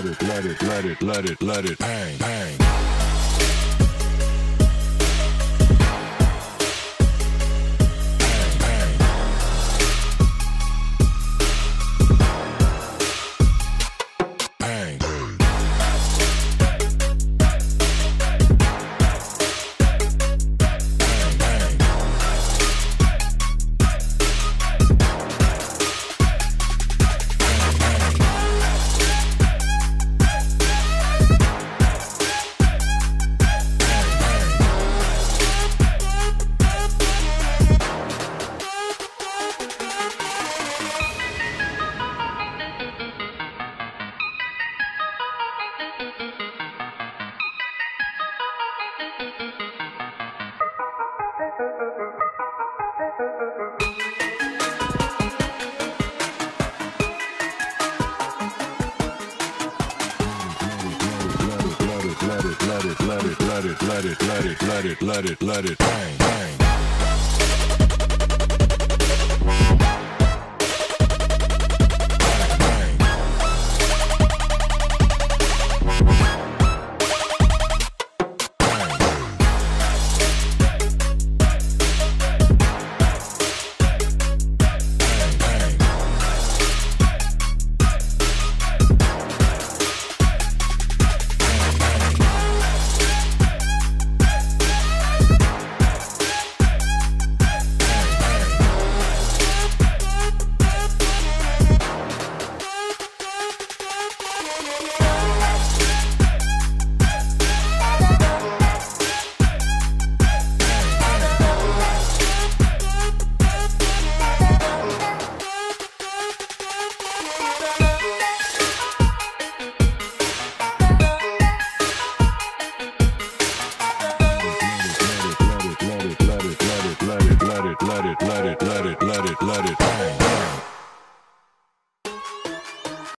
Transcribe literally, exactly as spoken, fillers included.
let it, let it, let it, let it, let it bang, bang. Let it, let it, let it, let it, let it, let it, let it, let it bang, bang. Let it, let it, let it, let it, let it, let it, let it, let it bang, bang.